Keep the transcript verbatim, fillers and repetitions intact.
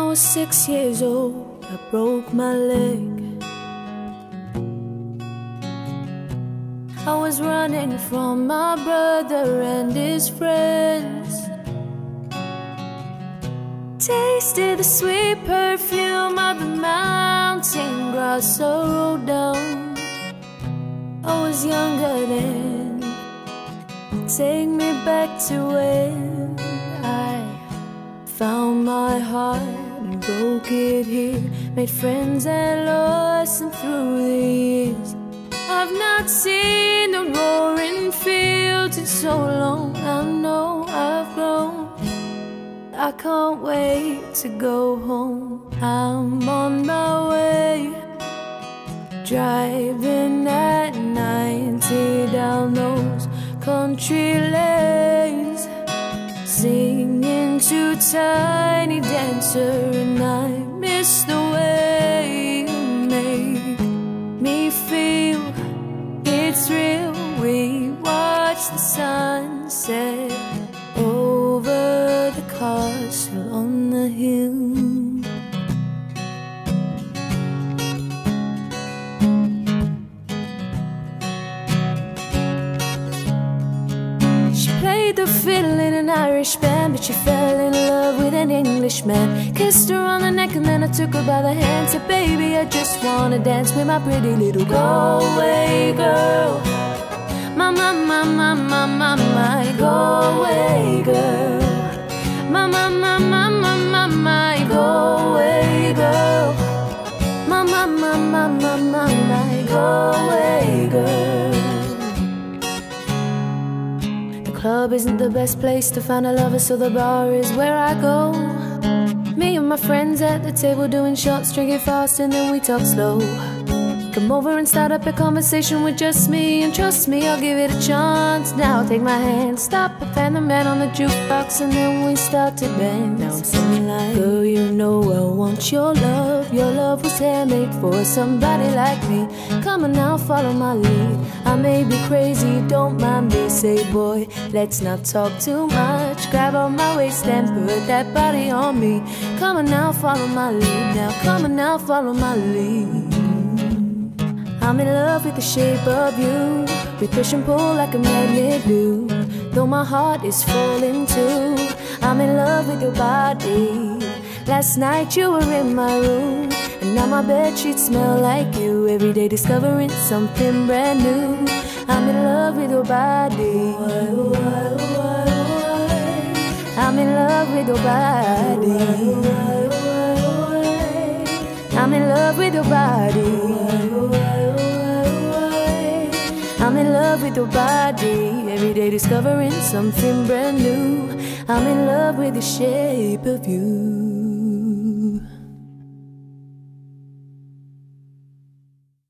was six years old, I broke my leg. I was running from my brother and his friends. Tasted the sweet perfume of the mountain grass I rode down. I was younger then. Take me back to when I found my heart and broke it here. Made friends and lost them through the years. I've not seen the roaring fields in so long. I know I've grown. I can't wait to go home. I'm on my way, driving at ninety down those country lanes, singing to Tiny Dancer, and I miss the way you make me feel. It's real. We watch the sunset over the castle on the hill. She played the fiddle in an Irish band, but she fell in love with an Englishman. Kissed her on the neck and then I took her by the hand. Said, baby, I just wanna dance with my pretty little Galway girl. My, my, my, my, my, my, my Galway girl. My, my, my, my, my, my, my Galway girl. My, my, my, my, my, my, my Galway girl. The club isn't the best place to find a lover, so the bar is where I go. Me and my friends at the table doing shots, drinking fast, and then we talk slow. Come over and start up a conversation with just me, and trust me, I'll give it a chance. Now take my hand, stop and fan the man on the jukebox, and then we start to dance. Now I'm singing like, girl, you know I want your love. Your love was handmade for somebody like me. Come on now, follow my lead. I may be crazy, don't mind me. Say, boy, let's not talk too much. Grab on my waist and put that body on me. Come on now, follow my lead. Now come on now, follow my lead. I'm in love with the shape of you. We push and pull like a magnet do. Though my heart is falling too, I'm in love with your body. Last night you were in my room, and now my bedsheets smell like you. Every day discovering something brand new. I'm in love with your body. I'm in love with your body. I'm in love with your body. I'm in love with your body. Every day discovering something brand new. I'm in love with the shape of you.